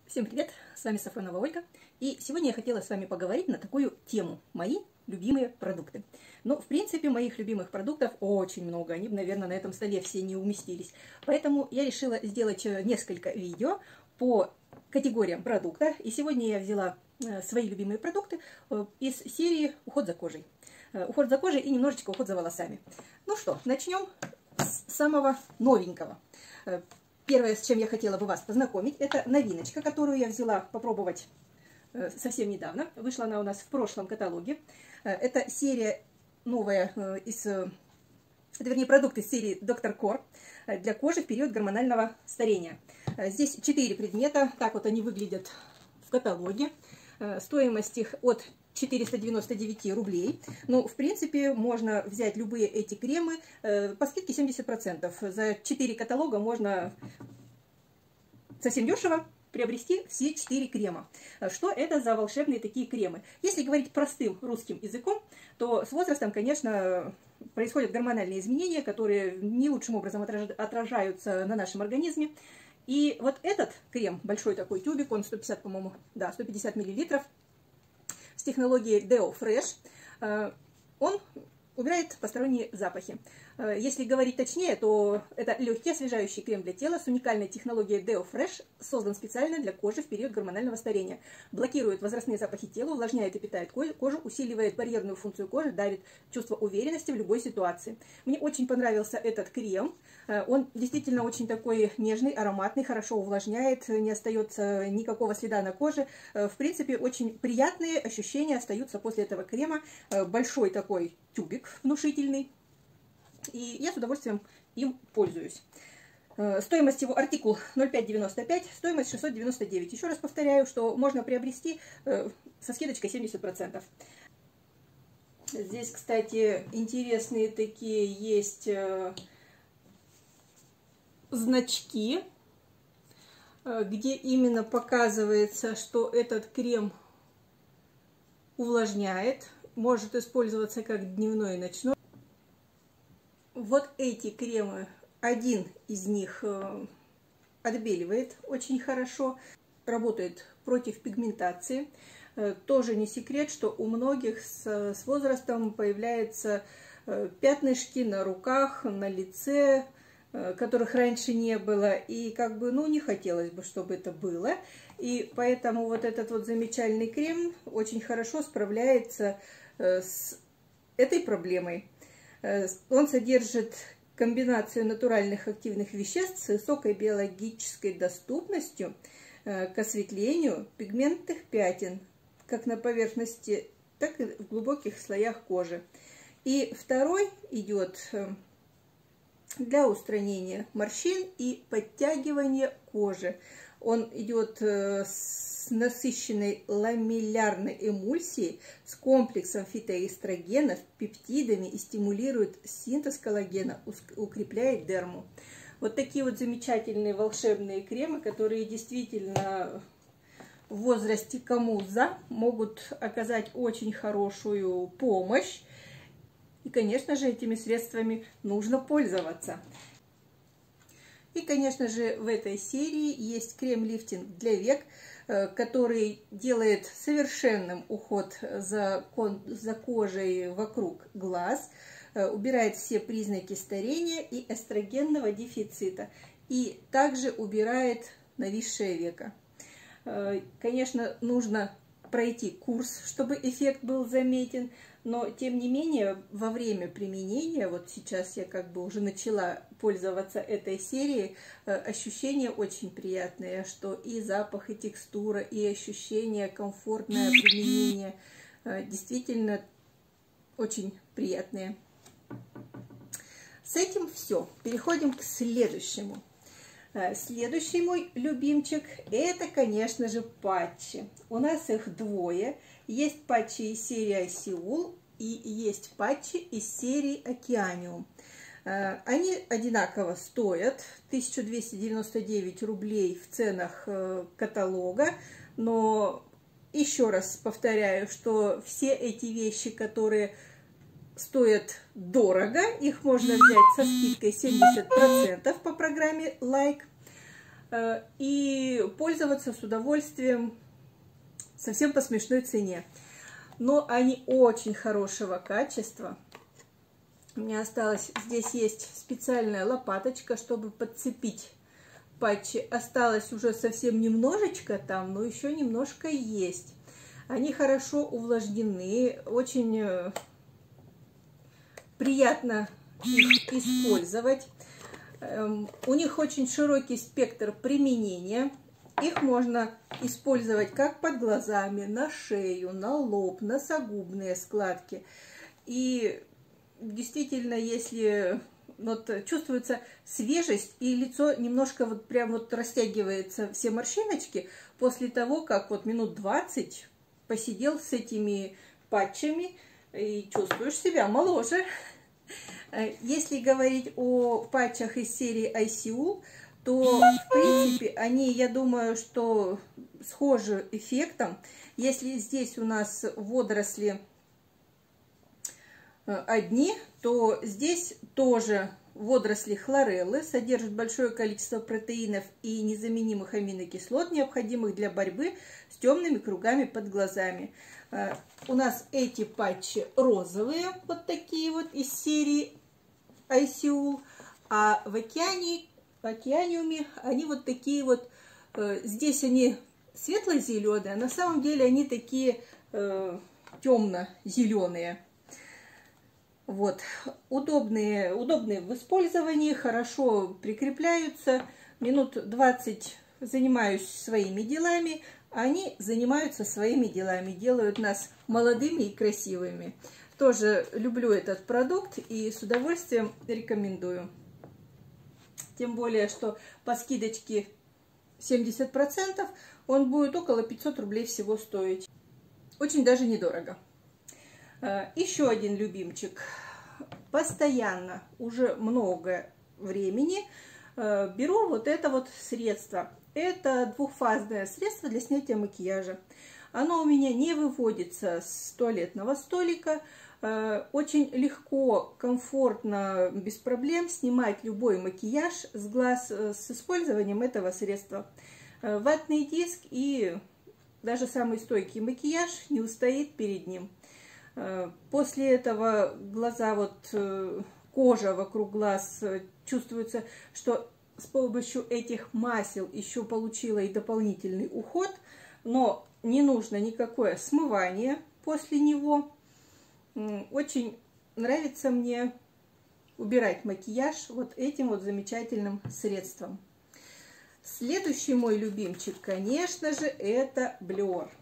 Всем привет! С вами Сафронова Ольга. И сегодня я хотела с вами поговорить на такую тему. Мои любимые продукты. Ну, в принципе, моих любимых продуктов очень много. Они, наверное, на этом столе все не уместились. Поэтому я решила сделать несколько видео по категориям продукта. И сегодня я взяла свои любимые продукты из серии «Уход за кожей». Уход за кожей и немножечко уход за волосами. Ну что, начнем с самого новенького. Первое, с чем я хотела бы вас познакомить, это новиночка, которую я взяла попробовать совсем недавно. Вышла она у нас в прошлом каталоге. Это серия новая, вернее, продукт из серии Доктор Кор для кожи в период гормонального старения. Здесь 4 предмета, так вот они выглядят в каталоге. Стоимость их от 499 рублей. Ну, в принципе, можно взять любые эти кремы по скидке 70%. За 4 каталога можно совсем дешево приобрести все 4 крема. Что это за волшебные такие кремы? Если говорить простым русским языком, то с возрастом, конечно, происходят гормональные изменения, которые не лучшим образом отражаются на нашем организме. И вот этот крем, большой такой тюбик, он 150, по-моему, да, 150 мл, с технологией Deo Fresh, он убирает посторонние запахи. Если говорить точнее, то это легкий освежающий крем для тела с уникальной технологией Deo Fresh, создан специально для кожи в период гормонального старения. Блокирует возрастные запахи тела, увлажняет и питает кожу, усиливает барьерную функцию кожи, дарит чувство уверенности в любой ситуации. Мне очень понравился этот крем. Он действительно очень такой нежный, ароматный, хорошо увлажняет, не остается никакого следа на коже. В принципе, очень приятные ощущения остаются после этого крема. Большой такой тюбик внушительный. И я с удовольствием им пользуюсь. Стоимость его артикул 0,595, стоимость 699. Еще раз повторяю, что можно приобрести со скидочкой 70%. Здесь, кстати, интересные такие есть значки, где именно показывается, что этот крем увлажняет, может использоваться как дневной и ночной. Вот эти кремы, один из них отбеливает очень хорошо, работает против пигментации. Тоже не секрет, что у многих с возрастом появляются пятнышки на руках, на лице, которых раньше не было. И как бы, ну, не хотелось бы, чтобы это было. И поэтому вот этот вот замечательный крем очень хорошо справляется с этой проблемой. Он содержит комбинацию натуральных активных веществ с высокой биологической доступностью к осветлению пигментных пятен, как на поверхности, так и в глубоких слоях кожи. И второй идет для устранения морщин и подтягивания кожи. Он идет с насыщенной ламеллярной эмульсией, с комплексом фитоэстрогенов, пептидами и стимулирует синтез коллагена, укрепляет дерму. Вот такие вот замечательные волшебные кремы, которые действительно в возрасте кому за могут оказать очень хорошую помощь. И, конечно же, этими средствами нужно пользоваться. И, конечно же, в этой серии есть крем-лифтинг для век, который делает совершенным уход за кожей вокруг глаз, убирает все признаки старения и эстрогенного дефицита, и также убирает нависшее веко. Конечно, нужно пройти курс, чтобы эффект был заметен, но тем не менее во время применения, вот сейчас я как бы уже начала пользоваться этой серией, ощущения очень приятные, что и запах, и текстура, и ощущение комфортное применение действительно очень приятные. С этим все. Переходим к следующему. Следующий мой любимчик – это, конечно же, патчи. У нас их двое. Есть патчи из серии Сеул и есть патчи из серии Океаниум. Они одинаково стоят 1299 рублей в ценах каталога, но еще раз повторяю, что все эти вещи, которые стоят дорого, их можно взять со скидкой 70% по программе Like. и пользоваться с удовольствием совсем по смешной цене. Но они очень хорошего качества. У меня осталось, здесь есть специальная лопаточка, чтобы подцепить патчи. Осталось уже совсем немножечко там, но еще немножко есть. Они хорошо увлажнены, очень приятно их использовать. У них очень широкий спектр применения. Их можно использовать как под глазами, на шею, на лоб, носогубные складки. И действительно, если вот чувствуется свежесть и лицо немножко вот прям вот растягивается, все морщиночки, после того, как вот минут 20 посидел с этими патчами и чувствуешь себя моложе. Если говорить о патчах из серии ICU, то, в принципе, они, я думаю, что схожи эффектом. Если здесь у нас водоросли одни, то здесь тоже водоросли хлореллы, содержат большое количество протеинов и незаменимых аминокислот, необходимых для борьбы с темными кругами под глазами. У нас эти патчи розовые, вот такие вот из серии ICU, а в океаниуме они вот такие вот, здесь они светло-зеленые, а на самом деле они такие темно-зеленые. Вот, удобные в использовании, хорошо прикрепляются. Минут 20 занимаюсь своими делами, они занимаются своими делами, делают нас молодыми и красивыми. Тоже люблю этот продукт и с удовольствием рекомендую. Тем более, что по скидочке 70% он будет около 500 рублей всего стоить. Очень даже недорого. Еще один любимчик. Постоянно, уже много времени беру вот это вот средство. Это двухфазное средство для снятия макияжа. Оно у меня не выводится с туалетного столика. Очень легко, комфортно, без проблем снимать любой макияж с глаз с использованием этого средства. Ватный диск и даже самый стойкий макияж не устоит перед ним. После этого глаза, вот кожа вокруг глаз чувствуется, что с помощью этих масел еще получила и дополнительный уход, но не нужно никакое смывание после него. Очень нравится мне убирать макияж вот этим вот замечательным средством. Следующий мой любимчик, конечно же, это Блер.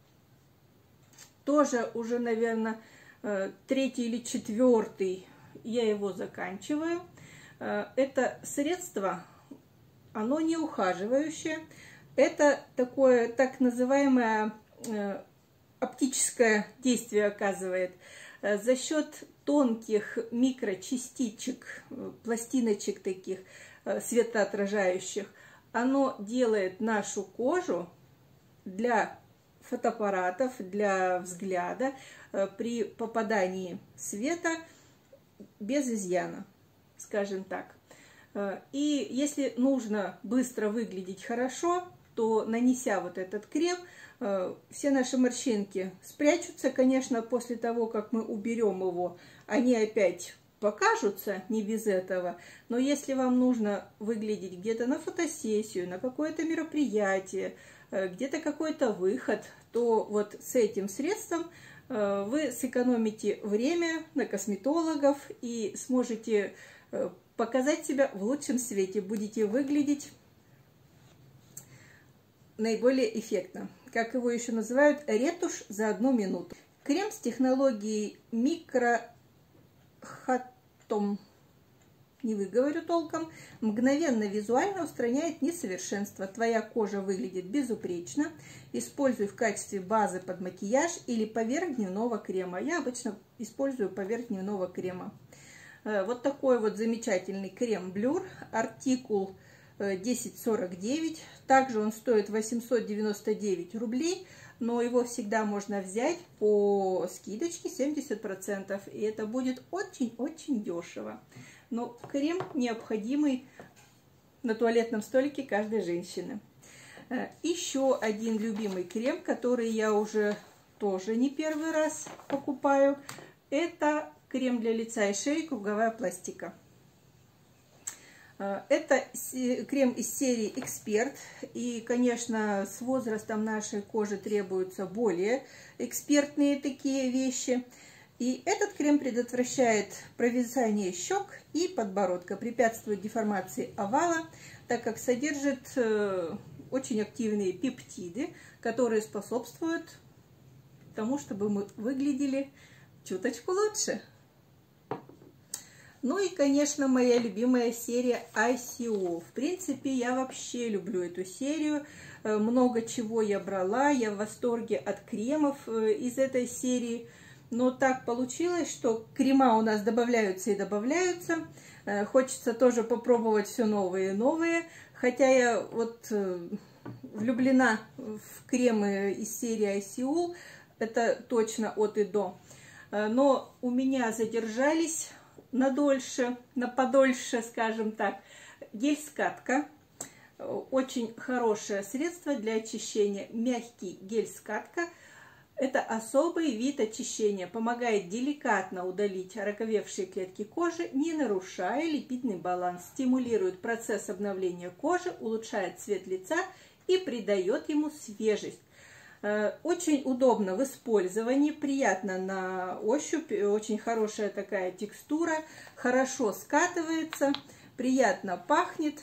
Тоже уже, наверное, 3-й или 4-й я его заканчиваю. Это средство, оно не ухаживающее. Это такое так называемое оптическое действие оказывает. За счет тонких микрочастичек, пластиночек таких светоотражающих, оно делает нашу кожу для фотоаппаратов, для взгляда при попадании света без изъяна, скажем так. И если нужно быстро выглядеть хорошо, то, нанеся вот этот крем, все наши морщинки спрячутся. Конечно, после того, как мы уберем его, они опять покажутся, не без этого. Но если вам нужно выглядеть где-то на фотосессию, на какое-то мероприятие, где-то какой-то выход, то вот с этим средством вы сэкономите время на косметологов и сможете показать себя в лучшем свете. Будете выглядеть наиболее эффектно. Как его еще называют, ретушь за 1 минуту. Крем с технологией микрохатом, не выговорю толком, мгновенно визуально устраняет несовершенства. Твоя кожа выглядит безупречно. Используй в качестве базы под макияж или поверх дневного крема. Я обычно использую поверх дневного крема. Вот такой вот замечательный крем Блер, артикул 1049. Также он стоит 899 рублей, но его всегда можно взять по скидочке 70%, и это будет очень-очень дешево. Но крем необходимый на туалетном столике каждой женщины. Еще один любимый крем, который я уже тоже не первый раз покупаю, это крем для лица и шеи «Круговая пластика». Это крем из серии «Эксперт». И, конечно, с возрастом нашей кожи требуются более экспертные такие вещи. И этот крем предотвращает провисание щек и подбородка, препятствует деформации овала, так как содержит очень активные пептиды, которые способствуют тому, чтобы мы выглядели чуточку лучше. Ну и, конечно, моя любимая серия ICO. В принципе, я вообще люблю эту серию. Много чего я брала. Я в восторге от кремов из этой серии. Но так получилось, что крема у нас добавляются и добавляются. Хочется тоже попробовать все новые и новые. Хотя я вот влюблена в кремы из серии ICO. Это точно от и до. Но у меня задержались на подольше, скажем так, гель-скатка. Очень хорошее средство для очищения. Мягкий гель-скатка. Это особый вид очищения. Помогает деликатно удалить ороговевшие клетки кожи, не нарушая липидный баланс. Стимулирует процесс обновления кожи, улучшает цвет лица и придает ему свежесть. Очень удобно в использовании, приятно на ощупь, очень хорошая такая текстура, хорошо скатывается, приятно пахнет.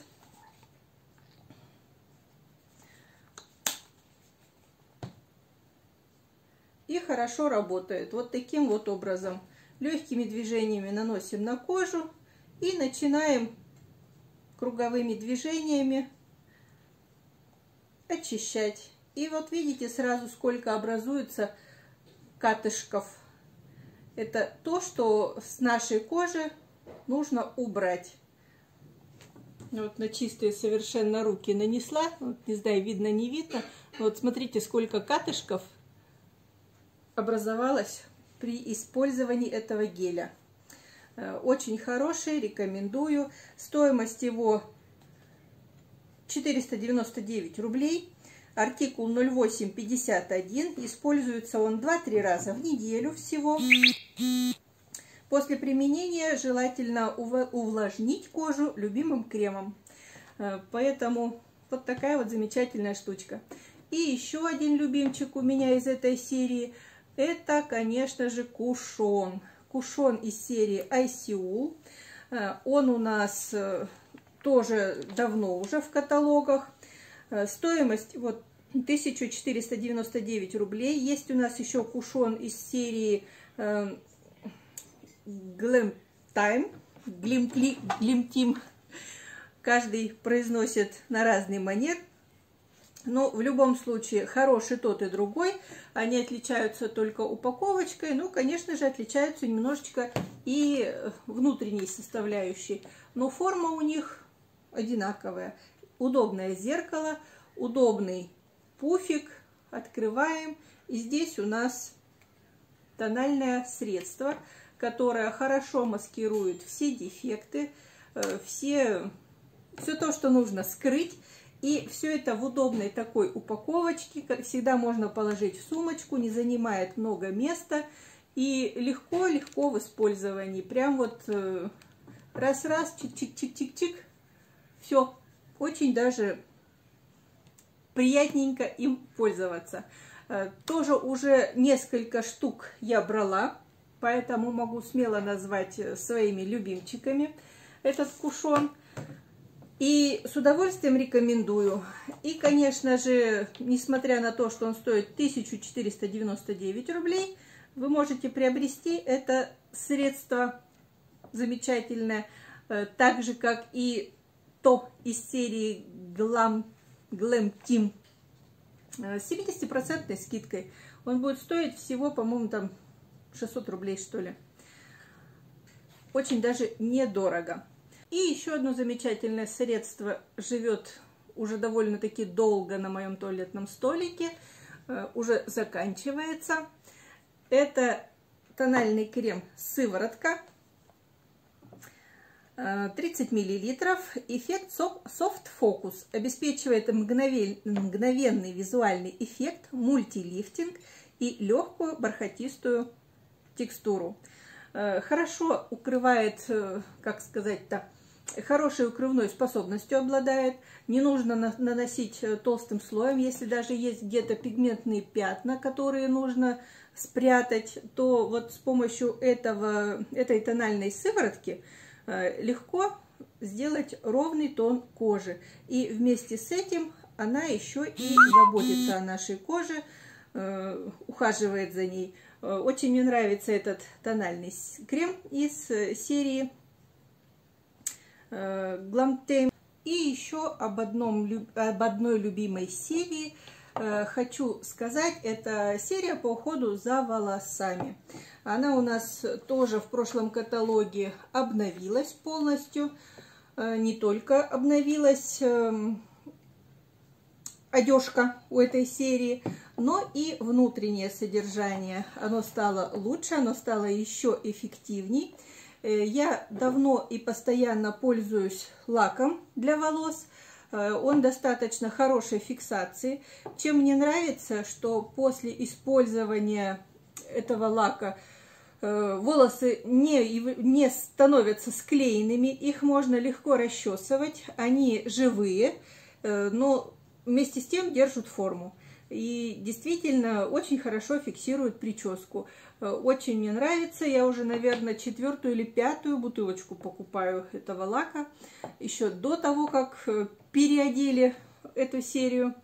И хорошо работает. Вот таким вот образом. Легкими движениями наносим на кожу и начинаем круговыми движениями очищать. И вот видите сразу, сколько образуется катышков. Это то, что с нашей кожи нужно убрать. Вот на чистые совершенно руки нанесла. Вот, не знаю, видно, не видно. Вот смотрите, сколько катышков образовалось при использовании этого геля. Очень хороший, рекомендую. Стоимость его 499 рублей. Артикул 0851. Используется он 2-3 раза в неделю всего. После применения желательно увлажнить кожу любимым кремом. Поэтому вот такая вот замечательная штучка. И еще один любимчик у меня из этой серии. Это, конечно же, кушон. Кушон из серии ICO. Он у нас тоже давно уже в каталогах. Стоимость вот 1499 рублей. Есть у нас еще кушон из серии Glam Team. Каждый произносит на разный манер. Но в любом случае хороший тот и другой. Они отличаются только упаковочкой. Ну, конечно же, отличаются немножечко и внутренней составляющей. Но форма у них одинаковая. Удобное зеркало, удобный пуфик. Открываем. И здесь у нас тональное средство, которое хорошо маскирует все дефекты, все то, что нужно скрыть. И все это в удобной такой упаковочке. Как всегда, можно положить в сумочку, не занимает много места. И легко-легко в использовании. Прям вот раз-раз, чик-чик-чик-чик-чик. Все. Очень даже приятненько им пользоваться. Тоже уже несколько штук я брала. Поэтому могу смело назвать своими любимчиками этот кушон. И с удовольствием рекомендую. И, конечно же, несмотря на то, что он стоит 1499 рублей, вы можете приобрести это средство замечательное, так же, как и то из серии Glam Team с 70% скидкой. Он будет стоить всего, по-моему, там 600 рублей, что ли. Очень даже недорого. И еще одно замечательное средство живет уже довольно-таки долго на моем туалетном столике. Уже заканчивается. Это тональный крем «Сыворотка». 30 мл. Эффект Soft Focus обеспечивает мгновенный визуальный эффект, мультилифтинг и легкую бархатистую текстуру. Хорошо укрывает, как сказать-то, хорошей укрывной способностью обладает. Не нужно наносить толстым слоем. Если даже есть где-то пигментные пятна, которые нужно спрятать, то вот с помощью этой тональной сыворотки легко сделать ровный тон кожи. И вместе с этим она еще и заботится о нашей коже, ухаживает за ней. Очень мне нравится этот тональный крем из серии Glamtame. И еще об одной любимой серии хочу сказать. Это серия по уходу за волосами. Она у нас тоже в прошлом каталоге обновилась полностью. Не только обновилась одежка у этой серии, но и внутреннее содержание. Оно стало лучше, оно стало еще эффективней. Я давно и постоянно пользуюсь лаком для волос. Он достаточно хорошей фиксации. Чем мне нравится, что после использования этого лака волосы не становятся склеенными, их можно легко расчесывать, они живые, но вместе с тем держат форму. И действительно очень хорошо фиксируют прическу. Очень мне нравится. Я уже, наверное, 4-ю или 5-ю бутылочку покупаю этого лака. Еще до того, как переодели эту серию.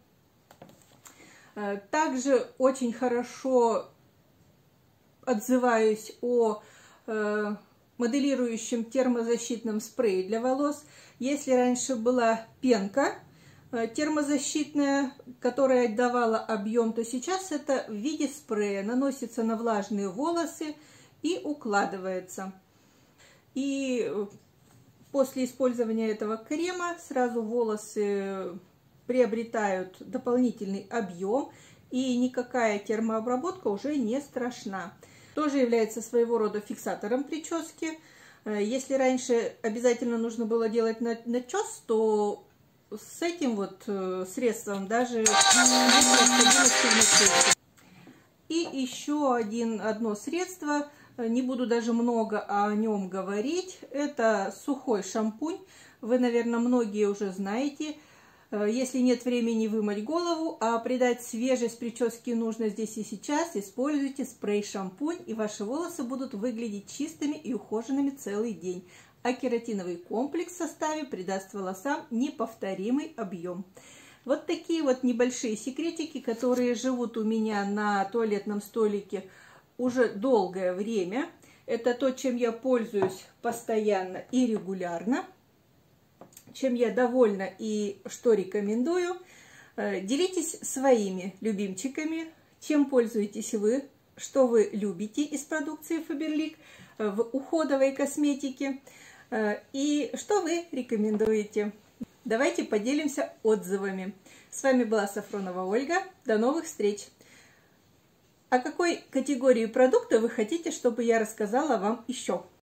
Также очень хорошо отзываюсь о моделирующем термозащитном спрее для волос. Если раньше была пенка термозащитная, которая давала объем, то сейчас это в виде спрея. Наносится на влажные волосы и укладывается. И после использования этого крема сразу волосы приобретают дополнительный объем, и никакая термообработка уже не страшна. Тоже является своего рода фиксатором прически. Если раньше обязательно нужно было делать начес, то с этим вот средством даже нет необходимости. И еще одно средство, не буду даже много о нем говорить, это сухой шампунь. Вы, наверное, многие уже знаете. Если нет времени вымыть голову, а придать свежесть прическе нужно здесь и сейчас, используйте спрей-шампунь, и ваши волосы будут выглядеть чистыми и ухоженными целый день. А кератиновый комплекс в составе придаст волосам неповторимый объем. Вот такие вот небольшие секретики, которые живут у меня на туалетном столике уже долгое время. Это то, чем я пользуюсь постоянно и регулярно, чем я довольна и что рекомендую. Делитесь своими любимчиками, чем пользуетесь вы, что вы любите из продукции Faberlic в уходовой косметике и что вы рекомендуете. Давайте поделимся отзывами. С вами была Сафронова Ольга. До новых встреч! О какой категории продукта вы хотите, чтобы я рассказала вам еще?